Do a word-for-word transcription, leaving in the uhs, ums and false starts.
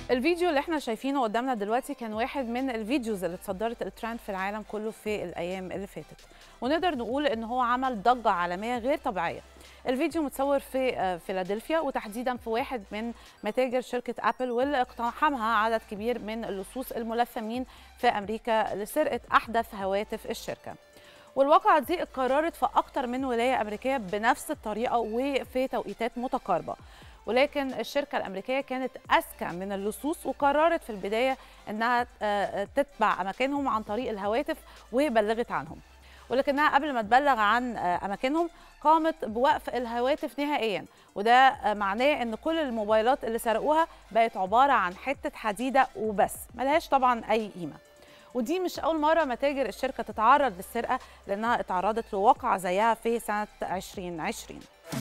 الفيديو اللي احنا شايفينه قدامنا دلوقتي كان واحد من الفيديوز اللي اتصدرت الترند في العالم كله في الايام اللي فاتت، ونقدر نقول ان هو عمل ضجه عالميه غير طبيعيه. الفيديو متصور في فيلادلفيا وتحديدا في واحد من متاجر شركه ابل، واللي اقتحمها عدد كبير من اللصوص الملثمين في امريكا لسرقه احدث هواتف الشركه. والواقعة دي اتكررت في أكتر من ولاية أمريكية بنفس الطريقة وفي توقيتات متقاربة، ولكن الشركة الأمريكية كانت أذكى من اللصوص وقررت في البداية أنها تتبع أماكنهم عن طريق الهواتف وبلغت عنهم، ولكنها قبل ما تبلغ عن أماكنهم قامت بوقف الهواتف نهائيا، وده معناه أن كل الموبايلات اللي سرقوها بقت عبارة عن حتة حديدة وبس، ملهاش طبعا أي قيمة. ودي مش أول مرة متاجر الشركة تتعرض للسرقة، لأنها اتعرضت لواقعة زيها في سنة ألفين وعشرين.